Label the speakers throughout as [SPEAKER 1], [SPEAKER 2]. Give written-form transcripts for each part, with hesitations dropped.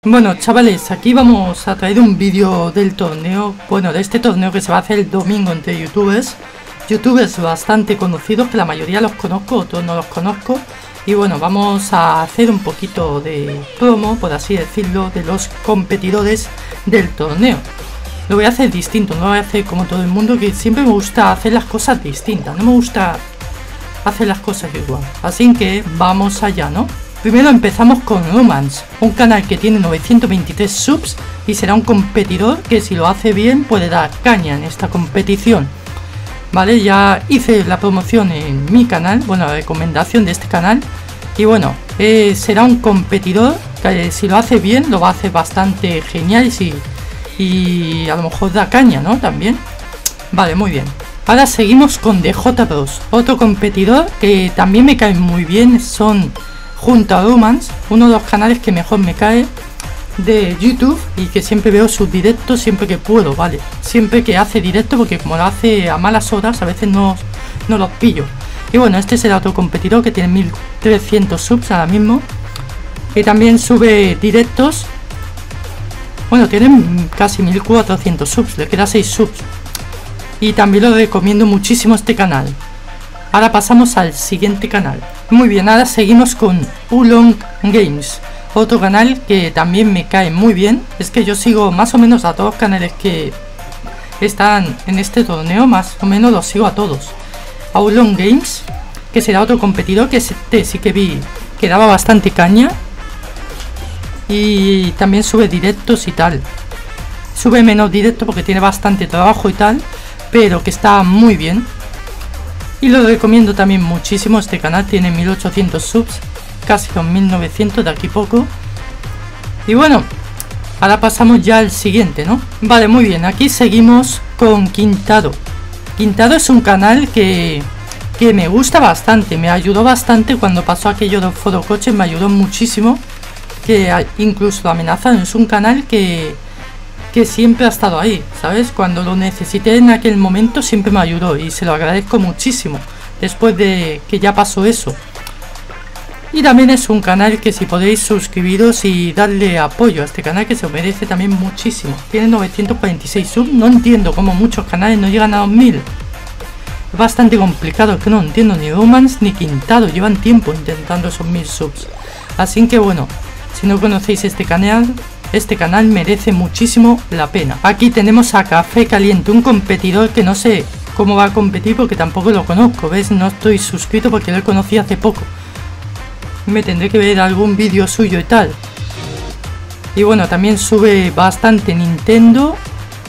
[SPEAKER 1] Bueno, chavales, aquí vamos a traer un vídeo del torneo, bueno, de este torneo que se va a hacer el domingo entre youtubers bastante conocidos, que la mayoría los conozco, otros no los conozco. Y bueno, vamos a hacer un poquito de promo, por así decirlo, de los competidores del torneo. Lo voy a hacer distinto, no lo voy a hacer como todo el mundo, que siempre me gusta hacer las cosas distintas, no me gusta hacer las cosas igual. Así que vamos allá, ¿no? Primero empezamos con Romance, un canal que tiene 923 subs y será un competidor que si lo hace bien puede dar caña en esta competición. Vale, ya hice la promoción en mi canal, bueno, la recomendación de este canal. Y bueno, será un competidor que si lo hace bien lo va a hacer bastante genial y a lo mejor da caña, ¿no? También. Vale, muy bien. Ahora seguimos con DJ Bros, otro competidor que también me cae muy bien, son junto a Romance, uno de los canales que mejor me cae de YouTube y que siempre veo sus directos siempre que puedo, ¿vale? Siempre que hace directo, porque como lo hace a malas horas, a veces no los pillo. Y bueno, este será otro competidor que tiene 1300 subs ahora mismo, que también sube directos. Bueno, tiene casi 1400 subs, le queda 6 subs. Y también lo recomiendo muchísimo este canal. Ahora pasamos al siguiente canal. Muy bien, ahora seguimos con Ulong Games, otro canal que también me cae muy bien. Es que yo sigo más o menos a todos los canales que están en este torneo, más o menos los sigo a todos. A Ulong Games, que será otro competidor que sí que vi que daba bastante caña. Y también sube directos y tal. Sube menos directo porque tiene bastante trabajo y tal, pero que está muy bien. Y lo recomiendo también muchísimo, este canal tiene 1800 subs, casi con 1900 de aquí poco. Y bueno, ahora pasamos ya al siguiente, ¿no? Vale, muy bien, aquí seguimos con Quintado. Quintado es un canal que me gusta bastante, me ayudó bastante cuando pasó aquello de Foro Coches, me ayudó muchísimo. Que incluso lo amenazan, es un canal que siempre ha estado ahí, ¿sabes? Cuando lo necesité en aquel momento siempre me ayudó y se lo agradezco muchísimo después de que ya pasó eso. Y también es un canal que si podéis suscribiros y darle apoyo a este canal, que se merece también muchísimo. Tiene 946 subs, no entiendo cómo muchos canales no llegan a 2000. Es bastante complicado, es que no entiendo ni Romance ni Quintado, llevan tiempo intentando esos 1000 subs. Así que bueno, si no conocéis este canal merece muchísimo la pena. Aquí tenemos a Café Caliente, un competidor que no sé cómo va a competir porque tampoco lo conozco, ¿ves? No estoy suscrito porque lo conocí hace poco. Me tendré que ver algún vídeo suyo y tal. Y bueno, también sube bastante Nintendo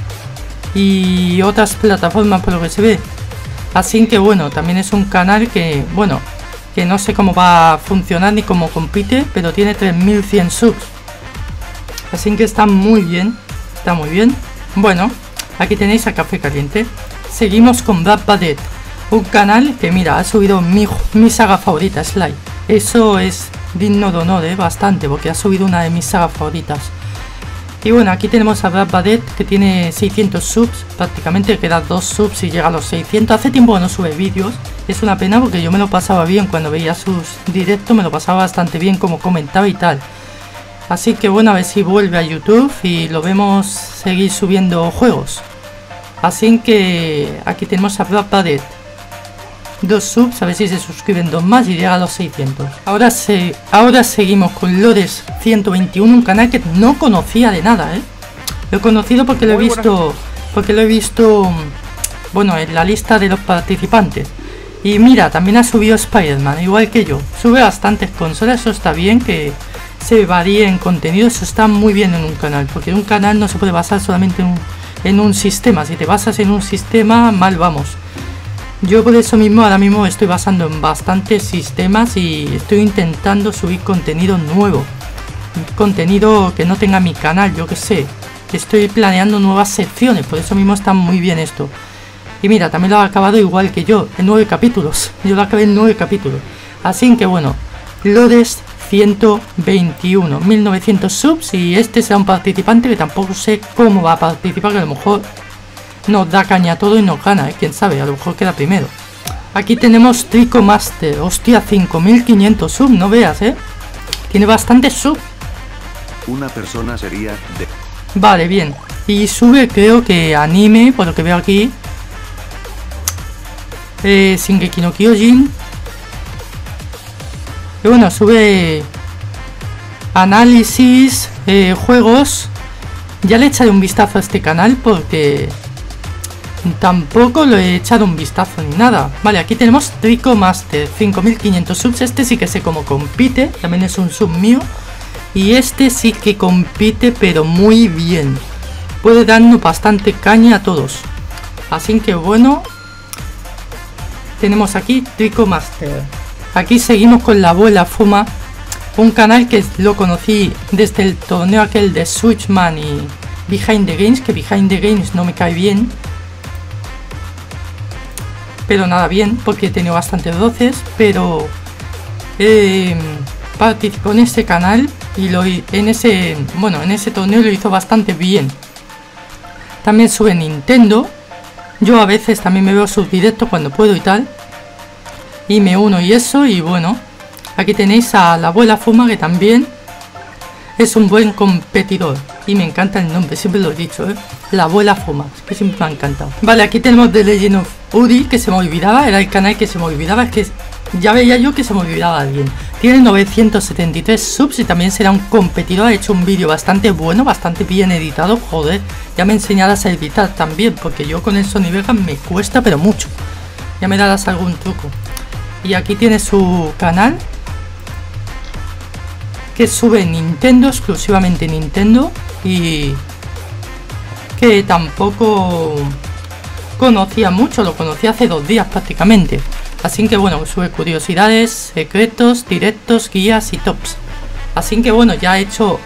[SPEAKER 1] y otras plataformas por lo que se ve. Así que bueno, también es un canal que, bueno, que no sé cómo va a funcionar ni cómo compite, pero tiene 3100 subs. Así que está muy bien, está muy bien. Bueno, aquí tenéis a Café Caliente. Seguimos con Brad Badet, un canal que mira, ha subido mi saga favorita, Sly. Eso es digno de honor, bastante, porque ha subido una de mis sagas favoritas. Y bueno, aquí tenemos a Brad Badet, que tiene 600 subs, prácticamente queda 2 subs y llega a los 600. Hace tiempo que no sube vídeos, es una pena porque yo me lo pasaba bien cuando veía sus directos, me lo pasaba bastante bien como comentaba y tal. Así que bueno, a ver si vuelve a YouTube y lo vemos seguir subiendo juegos. Así que aquí tenemos a Brad Badet, 2 subs, a ver si se suscriben 2 más y llega a los 600. Ahora seguimos con Lores 121, un canal que no conocía de nada, Lo he conocido porque lo he visto, bueno, en la lista de los participantes. Y mira, también ha subido Spider-Man, igual que yo. Sube bastantes consolas, eso está bien, que se varíe en contenido, eso está muy bien en un canal, porque un canal no se puede basar solamente en un sistema. Si te basas en un sistema, mal vamos. Yo por eso mismo ahora mismo estoy basando en bastantes sistemas y estoy intentando subir contenido nuevo, contenido que no tenga mi canal, yo que sé. Estoy planeando nuevas secciones, por eso mismo está muy bien esto. Y mira, también lo ha acabado igual que yo, en 9 capítulos. Yo lo acabé en 9 capítulos. Así que bueno, Lodes 121, 1900 subs, y este será un participante que tampoco sé cómo va a participar, que a lo mejor nos da caña a todo y nos gana, quién sabe, a lo mejor queda primero. Aquí tenemos Trico Master, hostia, 5500 subs, no veas, tiene bastante subs.
[SPEAKER 2] una persona sería de...
[SPEAKER 1] Vale, bien. Y sube, creo que anime, por lo que veo aquí. Shingeki no Kyojin. Y bueno, sube análisis, juegos. Ya le echaré un vistazo a este canal porque tampoco lo he echado un vistazo ni nada. Vale, aquí tenemos Trico Master, 5500 subs. Este sí que sé cómo compite, también es un sub mío. Y este sí que compite, pero muy bien. Puede darnos bastante caña a todos. Así que bueno, tenemos aquí Trico Master. Aquí seguimos con la abuela Fuma, un canal que lo conocí desde el torneo aquel de Switchman y Behind the Games, que Behind the Games no me cae bien. Pero nada bien, porque he tenido bastantes roces, pero participó en este canal y en ese torneo lo hizo bastante bien. También sube Nintendo. Yo a veces también me veo sus directos cuando puedo y tal. Y me uno y eso, y bueno. Aquí tenéis a la abuela Fuma, que también es un buen competidor. Y me encanta el nombre, siempre lo he dicho, la abuela Fuma, es que siempre me ha encantado. Vale, aquí tenemos The Legend of Uri, que se me olvidaba, era el canal que se me olvidaba, es que ya veía yo que se me olvidaba alguien. Tiene 973 subs y también será un competidor. Ha hecho un vídeo bastante bueno, bastante bien editado. Joder, ya me enseñarás a editar también, porque yo con el Sony Vegas me cuesta pero mucho. Ya me darás algún truco. Y aquí tiene su canal, que sube Nintendo, exclusivamente Nintendo, y que tampoco conocía mucho, lo conocí hace 2 días prácticamente. Así que bueno, sube curiosidades, secretos, directos, guías y tops. Así que bueno, ya he hecho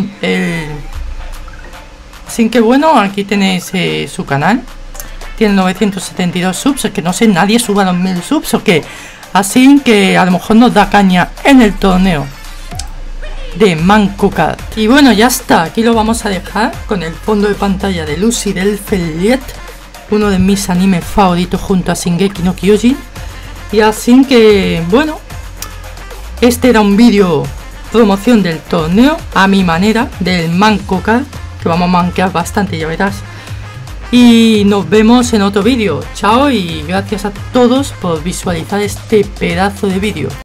[SPEAKER 1] Así que bueno, aquí tenéis su canal. Tiene 972 subs, es que no sé, nadie suba los 1000 subs o qué. Así que a lo mejor nos da caña en el torneo de Manco Card. Y bueno, ya está, aquí lo vamos a dejar con el fondo de pantalla de Lucy del Feliet, uno de mis animes favoritos junto a Shingeki no Kyojin. Y así que bueno, este era un vídeo promoción del torneo a mi manera, del Manco Card, que vamos a manquear bastante, ya verás. Y nos vemos en otro vídeo. Chao y gracias a todos por visualizar este pedazo de vídeo.